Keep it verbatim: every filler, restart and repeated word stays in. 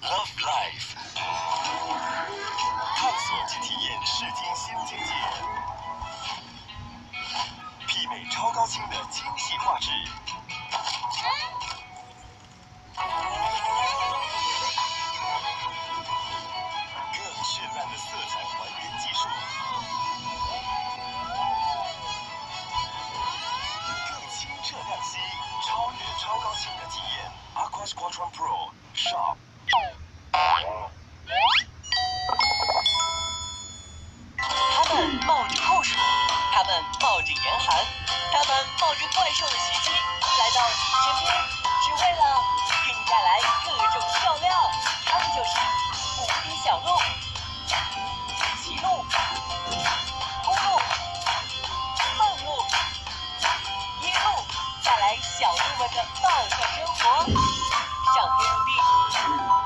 Love Life， 探索及体验视听新境界，媲美超高清的精细画质。更绚烂的色彩还原技术，更清澈亮晰，超越超高清的体验。AQUOS Quattron Pro Shop。 他们冒着酷暑，他们冒着严寒，他们冒着怪兽的袭击，来到你身边，只为了给你带来各种笑料。他们就是无敌小鹿、骑鹿、公鹿、愤怒、野鹿，带来小鹿们的爆笑生活。上天入地。